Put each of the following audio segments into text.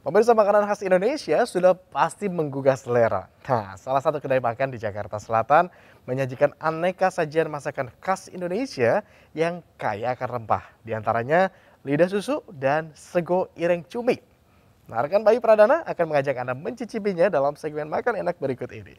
Pemirsa, makanan khas Indonesia sudah pasti menggugah selera. Nah, salah satu kedai makan di Jakarta Selatan menyajikan aneka sajian masakan khas Indonesia yang kaya akan rempah. Di antaranya lidah susu dan sego ireng cumi. Nah, rekan Bayu Pradana akan mengajak Anda mencicipinya dalam segmen Makan Enak berikut ini.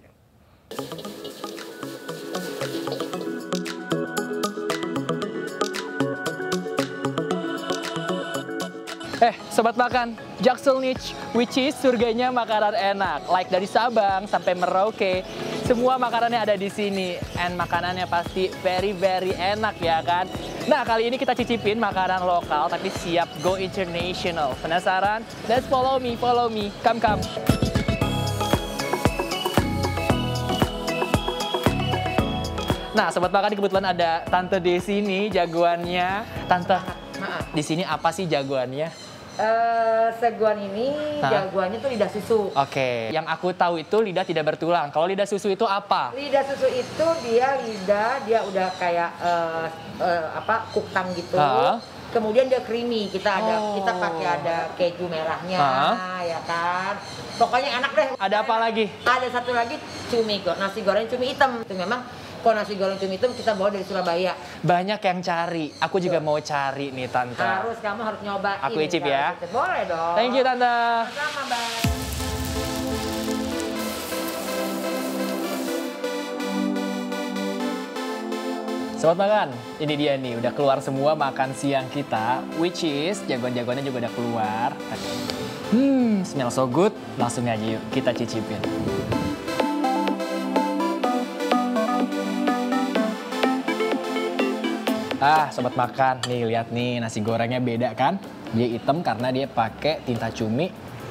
Sobat makan, Jaksel Niche, which is surganya makanan enak. Like dari Sabang sampai Merauke, semua makanannya ada di sini. And makanannya pasti very enak ya kan? Nah, kali ini kita cicipin makanan lokal tapi siap go international. Penasaran? Let's follow me. Come. Nah, sobat makan, kebetulan ada Tante di sini jagoannya. Tante, di sini apa sih jagoannya? Seguan ini jagoannya tuh lidah susu. Oke, yang aku tahu itu lidah tidak bertulang. Kalau lidah susu itu apa? Lidah susu itu dia udah kayak kuktang gitu. Kemudian dia creamy. Kita pakai ada keju merahnya, ya kan. Pokoknya enak deh. Ada apa lagi? Ada satu lagi nasi goreng cumi hitam. Itu memang kalau nasi goreng cumi hitam kita bawa dari Surabaya. Banyak yang cari. Aku juga mau cari nih, Tante. Kamu harus nyobain. Aku icip ya. Boleh dong. Thank you, Tante. Sama, Bang. Sobat makan, ini dia nih, udah keluar semua makan siang kita, which is jagoan-jagoannya juga udah keluar. Smell so good, langsung aja yuk kita cicipin. Sobat makan, nih lihat nih nasi gorengnya beda kan? Dia hitam karena dia pakai tinta cumi.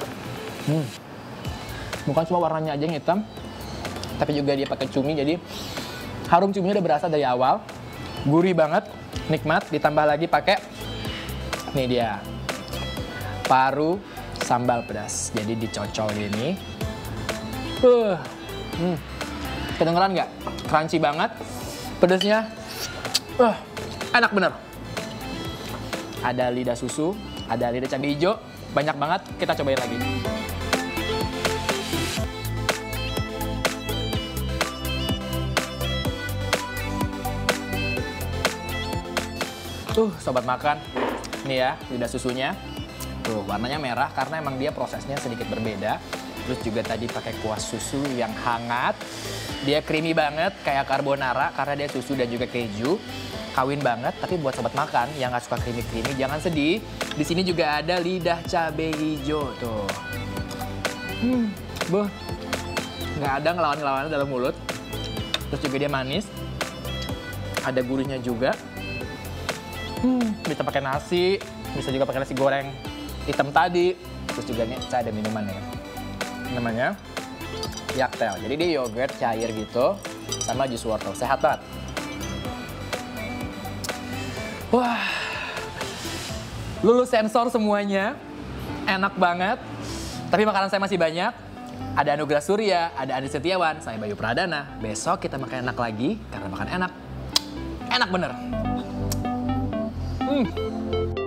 Bukan cuma warnanya aja yang hitam, tapi juga dia pakai cumi, jadi harum cuminya udah berasa dari awal. Gurih banget, nikmat, ditambah lagi pakai, nih dia, paru sambal pedas. Jadi dicocol gini. Kedengeran nggak? Crunchy banget, pedasnya. Enak bener. Ada lidah susu, ada lidah cabai hijau, banyak banget. Kita cobain lagi. Sobat makan, nih ya lidah susunya. Tuh warnanya merah karena emang dia prosesnya sedikit berbeda. Terus juga tadi pakai kuah susu yang hangat. Dia creamy banget kayak carbonara karena dia susu dan juga keju. Kawin banget, tapi buat sobat makan yang nggak suka creamy-creamy jangan sedih. Di sini juga ada lidah cabai hijau tuh. Nggak ada ngelawan-ngelawannya dalam mulut. Terus juga dia manis. Ada gurihnya juga. Bisa pakai nasi, bisa juga pakai nasi goreng hitam tadi. Terus juga nih saya ada minuman ya. Namanya Yaktel. Jadi dia yogurt cair gitu sama jus wortel. Sehat banget. Wah, lulus sensor semuanya, enak banget. Tapi makanan saya masih banyak. Ada Anugerah Surya, ada Andi Setiawan, saya Bayu Pradana. Besok kita makan enak lagi, karena makan enak, enak bener.